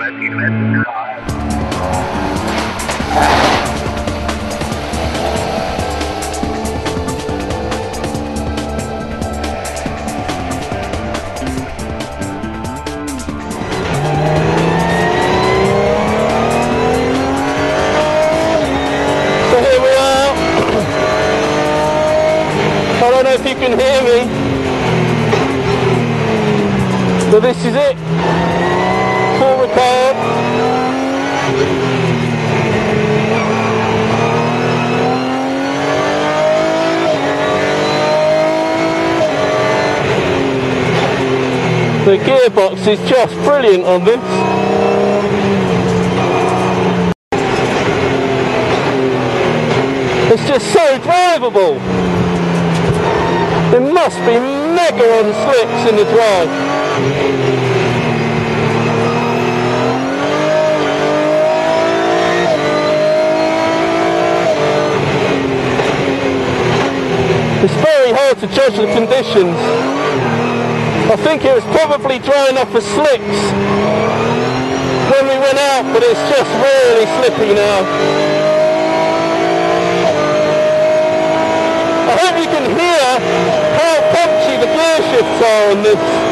I don't know if you can hear me, but this is it. Paul Ricard. The gearbox is just brilliant on this. It's just so drivable. It must be mega on slicks in the drive. It's very hard to judge the conditions. I think it was probably dry enough for slicks when we went out, but it's just really slippy now. I hope you can hear how punchy the gear shifts are on this.